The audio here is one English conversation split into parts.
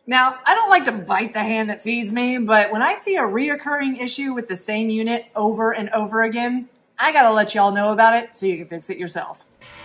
Now, I don't like to bite the hand that feeds me, but when I see a reoccurring issue with the same unit over and over again, I gotta let y'all know about it so you can fix it yourself.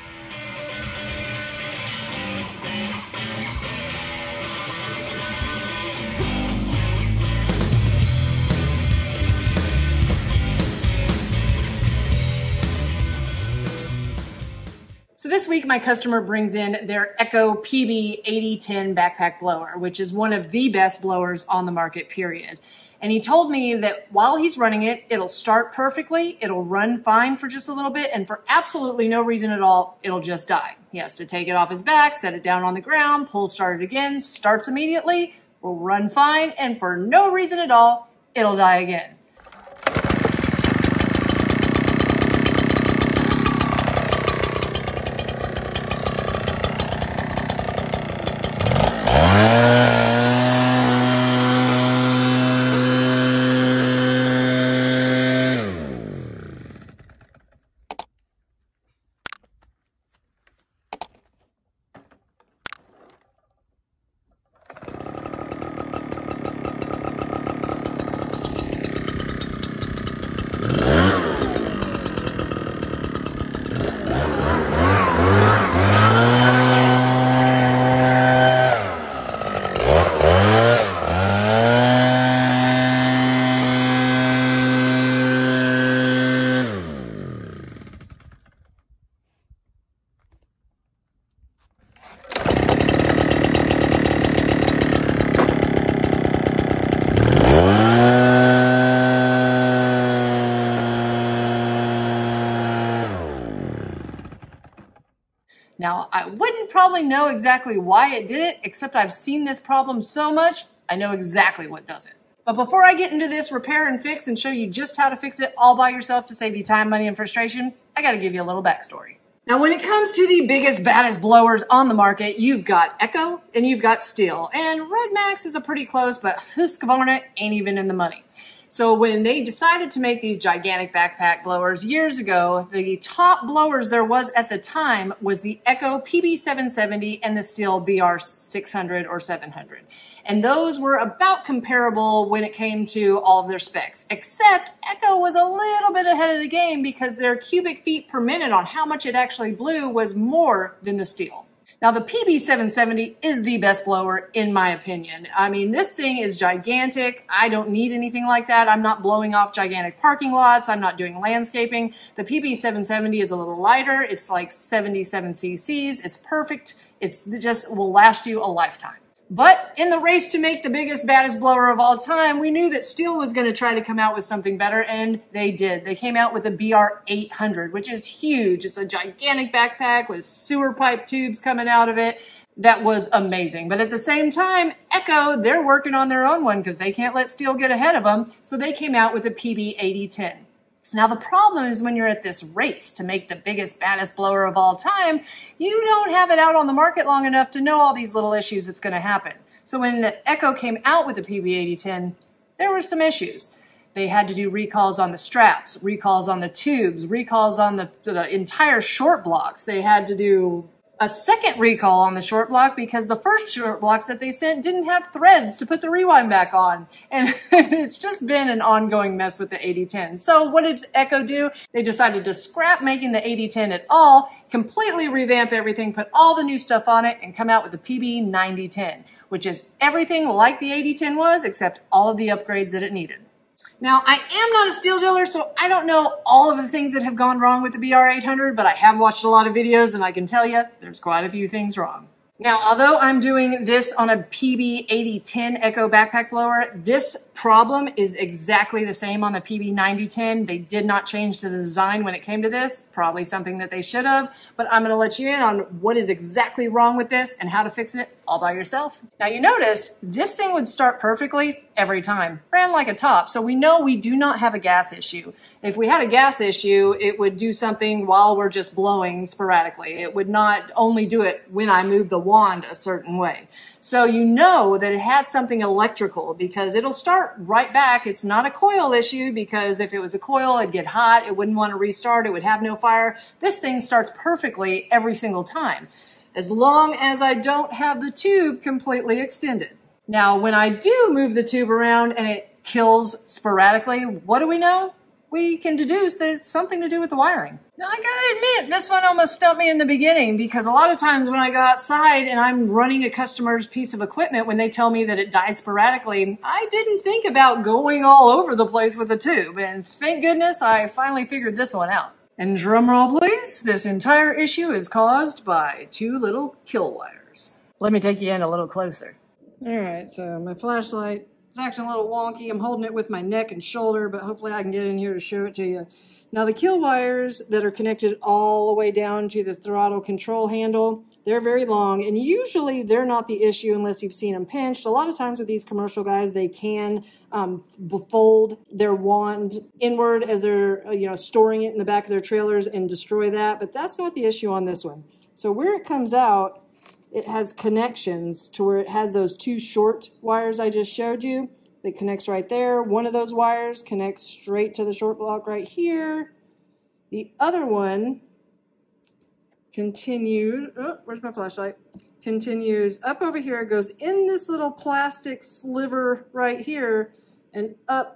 So this week, my customer brings in their Echo PB-8010 backpack blower, which is one of the best blowers on the market, period. And he told me that while he's running it, it'll start perfectly, it'll run fine for just a little bit, and for absolutely no reason at all, it'll just die. He has to take it off his back, set it down on the ground, pull start it again, starts immediately, will run fine, and for no reason at all, it'll die again. Now, I wouldn't probably know exactly why it did it, except I've seen this problem so much, I know exactly what does it. But before I get into this repair and fix and show you just how to fix it all by yourself to save you time, money, and frustration, I gotta give you a little backstory. Now, when it comes to the biggest, baddest blowers on the market, you've got Echo and you've got Stihl. And Red Max is a pretty close, but Husqvarna ain't even in the money. So when they decided to make these gigantic backpack blowers years ago, the top blowers there was at the time was the Echo PB-770 and the Stihl BR-600 or 700. And those were about comparable when it came to all of their specs, except Echo was a little bit ahead of the game because their cubic feet per minute on how much it actually blew was more than the Stihl. Now, the PB-770 is the best blower, in my opinion. I mean, this thing is gigantic. I don't need anything like that. I'm not blowing off gigantic parking lots. I'm not doing landscaping. The PB-770 is a little lighter. It's like 77 cc's. It's perfect. It's just will last you a lifetime. But in the race to make the biggest, baddest blower of all time, we knew that Stihl was going to try to come out with something better, and they did. They came out with the BR-800, which is huge. It's a gigantic backpack with sewer pipe tubes coming out of it. That was amazing. But at the same time, Echo, they're working on their own one because they can't let Stihl get ahead of them, so they came out with the PB-8010. Now, the problem is when you're at this race to make the biggest, baddest blower of all time, you don't have it out on the market long enough to know all these little issues that's going to happen. So when the Echo came out with the PB-8010, there were some issues. They had to do recalls on the straps, recalls on the tubes, recalls on the entire short blocks. They had to do a second recall on the short block because the first short blocks that they sent didn't have threads to put the rewind back on. And it's just been an ongoing mess with the 8010. So what did Echo do? They decided to scrap making the 8010 at all, completely revamp everything, put all the new stuff on it, and come out with the PB-9010, which is everything like the 8010 was, except all of the upgrades that it needed. Now, I am not a Stihl dealer, so I don't know all of the things that have gone wrong with the BR-800, but I have watched a lot of videos, and I can tell you there's quite a few things wrong. Now, although I'm doing this on a PB-8010 Echo backpack blower, this problem is exactly the same on the PB-9010. They did not change the design when it came to this, probably something that they should have, but I'm gonna let you in on what is exactly wrong with this and how to fix it all by yourself. Now, you notice this thing would start perfectly every time, ran like a top, so we know we do not have a gas issue. If we had a gas issue, it would do something while we're just blowing sporadically. It would not only do it when I move the wand a certain way. So you know that it has something electrical because it'll start right back. It's not a coil issue because if it was a coil, it'd get hot, it wouldn't want to restart, it would have no fire. This thing starts perfectly every single time, as long as I don't have the tube completely extended. Now, when I do move the tube around and it kills sporadically, what do we know? We can deduce that it's something to do with the wiring. Now, I gotta admit, this one almost stumped me in the beginning because a lot of times when I go outside and I'm running a customer's piece of equipment, when they tell me that it dies sporadically, I didn't think about going all over the place with the tube. And thank goodness I finally figured this one out. And drum roll please, this entire issue is caused by two little kill wires. Let me take you in a little closer. All right, so my flashlight is acting a little wonky. I'm holding it with my neck and shoulder, but hopefully I can get in here to show it to you. Now the kill wires that are connected all the way down to the throttle control handle, they're very long, and usually they're not the issue unless you've seen them pinched. A lot of times with these commercial guys, they can fold their wand inward as they're storing it in the back of their trailers and destroy that, but that's not the issue on this one. So where it comes out, it has connections to where it has those two short wires I just showed you. That connects right there. One of those wires connects straight to the short block right here. The other one continues, oh, where's my flashlight? Continues up over here, goes in this little plastic sliver right here and up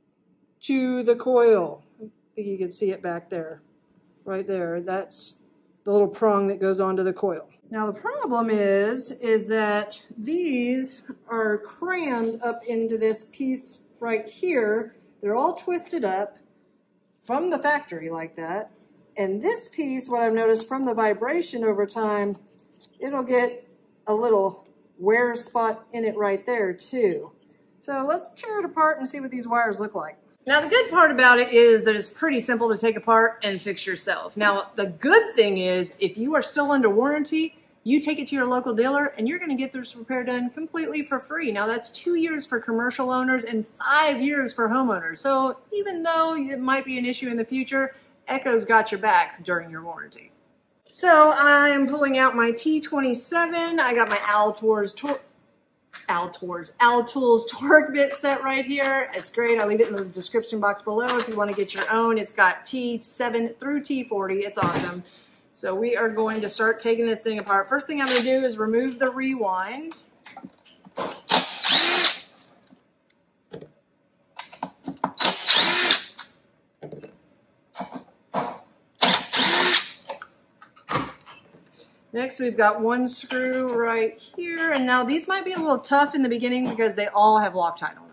to the coil. I think you can see it back there, right there. That's the little prong that goes onto the coil. Now the problem is that these are crammed up into this piece right here. They're all twisted up from the factory like that. And this piece, what I've noticed from the vibration over time, it'll get a little wear spot in it right there too. So let's tear it apart and see what these wires look like. Now the good part about it is that it's pretty simple to take apart and fix yourself. Now the good thing is if you are still under warranty, you take it to your local dealer and you're going to get this repair done completely for free. Now that's 2 years for commercial owners and 5 years for homeowners. So even though it might be an issue in the future, Echo's got your back during your warranty. So I am pulling out my T27. I got my Owl Tools torque bit set right here. It's great. I'll leave it in the description box below if you want to get your own. It's got T7 through T40. It's awesome. So we are going to start taking this thing apart. First thing I'm going to do is remove the rewind. Next, we've got one screw right here. And now these might be a little tough in the beginning because they all have Loctite on them.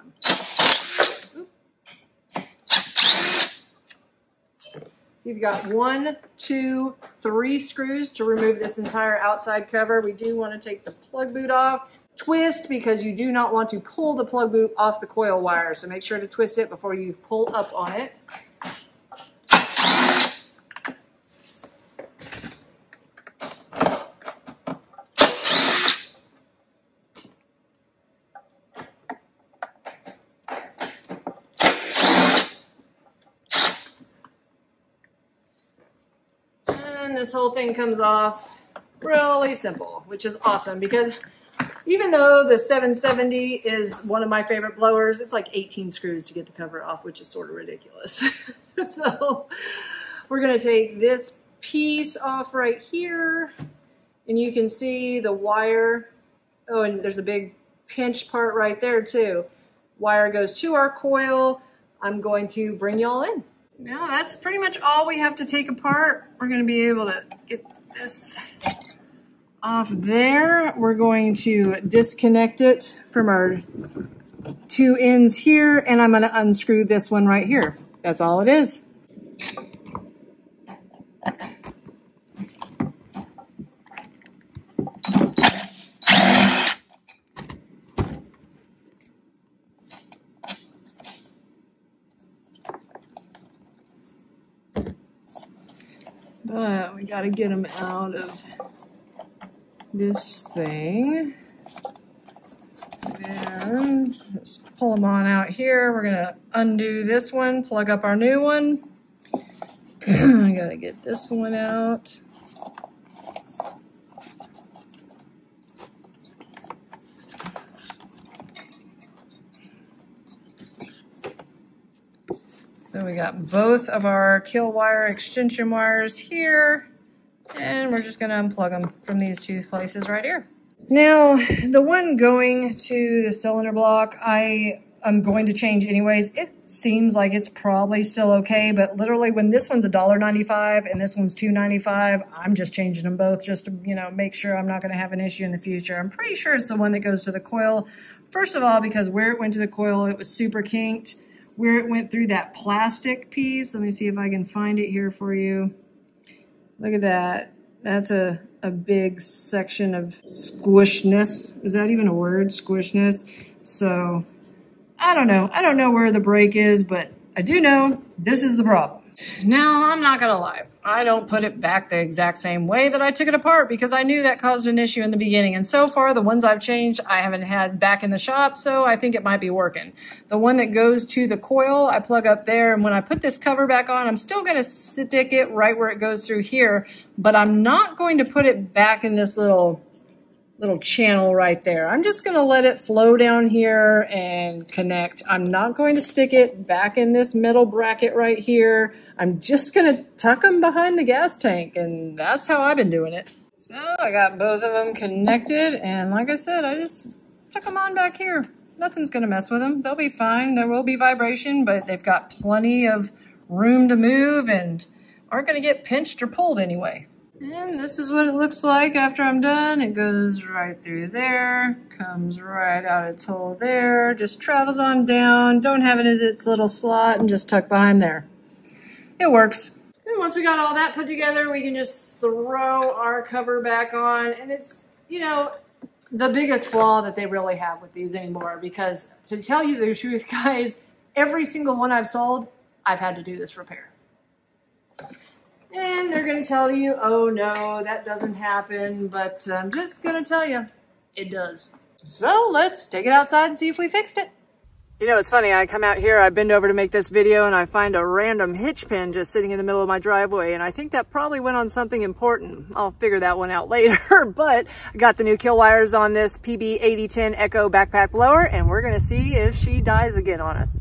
You've got 1, 2, 3 screws to remove this entire outside cover. We do want to take the plug boot off. Twist because you do not want to pull the plug boot off the coil wire. So make sure to twist it before you pull up on it. This whole thing comes off really simple, which is awesome because even though the 770 is one of my favorite blowers, it's like 18 screws to get the cover off, which is sort of ridiculous. So we're going to take this piece off right here and you can see the wire. Oh, and there's a big pinch part right there too. Wire goes to our coil. I'm going to bring y'all in. Now that's pretty much all we have to take apart. We're going to be able to get this off there. We're going to disconnect it from our 2 ends here, and I'm going to unscrew this one right here. That's all it is. But we got to get them out of this thing. And just pull them on out here. We're going to undo this one, plug up our new one. I got to get this one out. So we got both of our kill wire extension wires here, and we're just going to unplug them from these 2 places right here. Now, the one going to the cylinder block, I'm going to change anyways. It seems like it's probably still okay, but literally when this one's $1.95 and this one's $2.95, I'm just changing them both just to, you know, make sure I'm not going to have an issue in the future. I'm pretty sure it's the one that goes to the coil. First of all, because where it went to the coil, it was super kinked. Where it went through that plastic piece, let me see if I can find it here for you. Look at that. That's a big section of squishness. Is that even a word? Squishness. So I don't know. I don't know where the break is, but I do know this is the problem. Now, I'm not gonna lie. I don't put it back the exact same way that I took it apart because I knew that caused an issue in the beginning. And so far, the ones I've changed, I haven't had back in the shop, so I think it might be working. The one that goes to the coil, I plug up there, and when I put this cover back on, I'm still gonna stick it right where it goes through here, but I'm not going to put it back in this little channel right there. I'm just gonna let it flow down here and connect. I'm not going to stick it back in this metal bracket right here. I'm just gonna tuck them behind the gas tank, and that's how I've been doing it. So I got both of them connected, and like I said, I just tuck them on back here. Nothing's gonna mess with them. They'll be fine. There will be vibration, but they've got plenty of room to move and aren't gonna get pinched or pulled anyway. And this is what it looks like after I'm done. It goes right through there, comes right out its hole there, just travels on down, don't have it in its little slot, and just tuck behind there. It works. And once we got all that put together, we can just throw our cover back on. And it's, you know, the biggest flaw that they really have with these anymore, because to tell you the truth, guys, every single one I've sold, I've had to do this repair. And they're going to tell you, oh no, that doesn't happen, but I'm just going to tell you, it does. So let's take it outside and see if we fixed it. You know, it's funny, I come out here, I bend over to make this video, and I find a random hitch pin just sitting in the middle of my driveway, and I think that probably went on something important. I'll figure that one out later, but I got the new kill wires on this PB-8010 Echo backpack blower, and we're going to see if she dies again on us.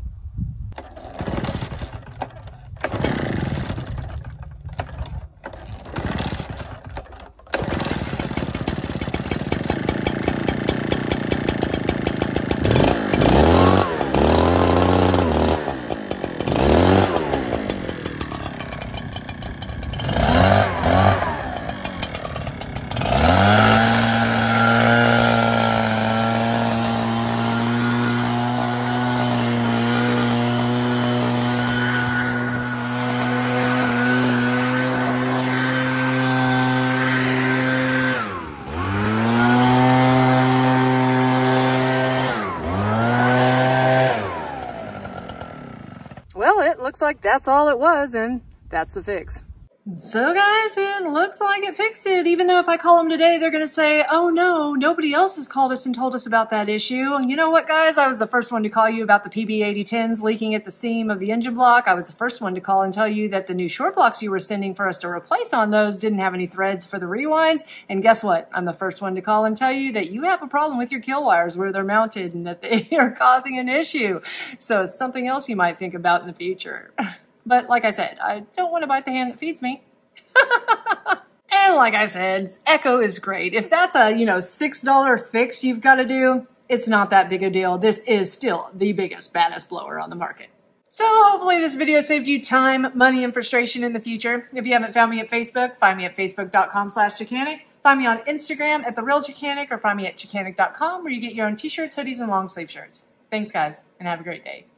Well, it looks like that's all it was, and that's the fix. So guys, it looks like it fixed it. Even though if I call them today, they're going to say, oh no, nobody else has called us and told us about that issue. And you know what, guys? I was the first one to call you about the PB-8010s leaking at the seam of the engine block. I was the first one to call and tell you that the new short blocks you were sending for us to replace on those didn't have any threads for the rewinds. And guess what? I'm the first one to call and tell you that you have a problem with your kill wires where they're mounted and that they are causing an issue. So it's something else you might think about in the future. But like I said, I don't want to bite the hand that feeds me. And like I said, Echo is great. If that's a, $6 fix you've got to do, it's not that big a deal. This is still the biggest, baddest blower on the market. So hopefully this video saved you time, money, and frustration in the future. If you haven't found me at Facebook, find me at facebook.com/Chickanic. Find me on Instagram at TheRealChickanic, or find me at Chickanic.com, where you get your own t-shirts, hoodies, and long sleeve shirts. Thanks, guys, and have a great day.